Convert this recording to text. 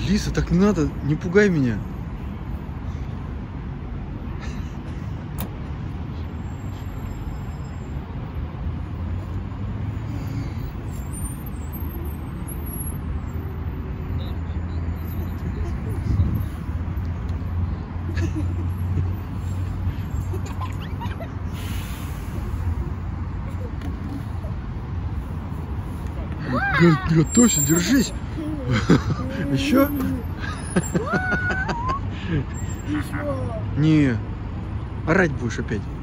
Лиса, так не надо, не пугай меня. Готовься, держись. Еще? Не, орать будешь опять.